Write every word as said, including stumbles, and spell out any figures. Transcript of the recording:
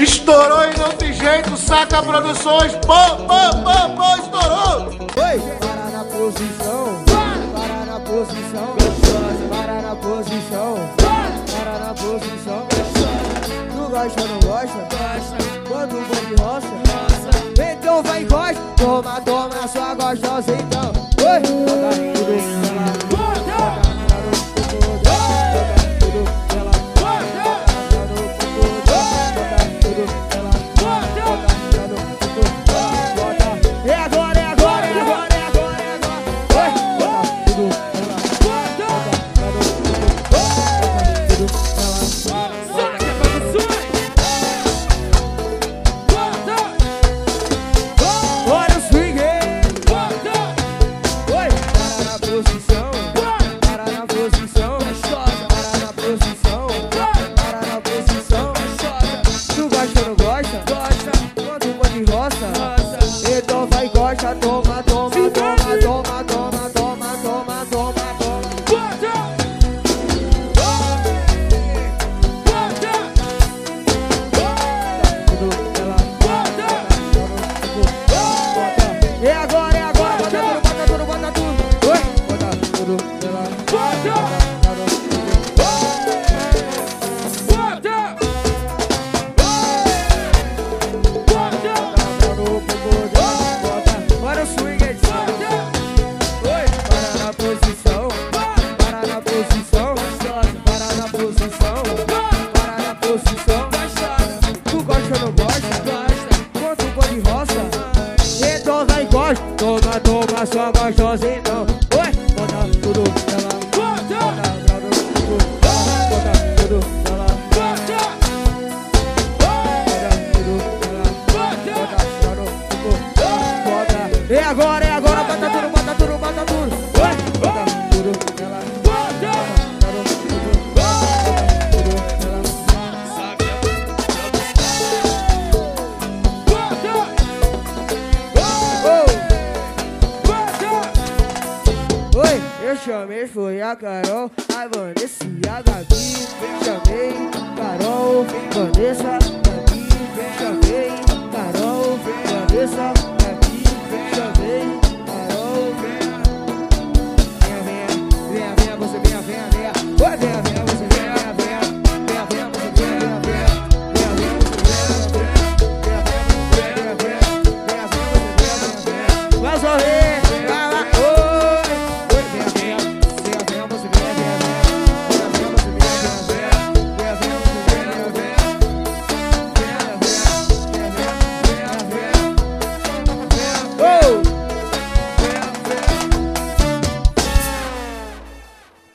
Estourou e não tem jeito, Saca Produções. Pô, pô, pô, pô, estourou. Oi, para na posição, para na posição, para na posição, para na posição. Tu gosta ou não gosta? Gosta. Quando o bonde roça, então vai e gosta. Toma, toma, sua gostosa então. Oi, bota tudo nela, bota tudo nela, bota tudo nela, bota tudo nela, bota tudo nela, bota. É agora, é agora, é agora, é agora, é agora. Oi, bota tudo nela, bota tudo nela. Olha o swing, oi, para na posição, para na posição, para na posição, para na posição. Tu gosta ou não gosta? Gosta. Quando for de roça, então vai e gosta. Toma, toma, toma, toma, toma, toma, toma, toma, toma. É agora, é agora, bota tudo, bota tudo, bota tudo. Oi, bota tudo nela, bota, bota bota. Bora o swing, oi, para na posição, para na posição, para na posição, para na posição. Tu gosta ou não gosta? Gosta. Quanto for de roça, então vai e gosta. Toma, toma, sua gostosa então. Oi, bota tudo nela, bota tudo, bota tudo nela, bota tudo nela, bota tudo, bota. É agora, é agora, bota tudo, bota tudo, bota tudo. Oi, bota tudo nela, bota tudo, bota tudo nela. Oi, eu chamei, foi a Carol, a Vanessa e a Gabi. Chamei Carol, Vanessa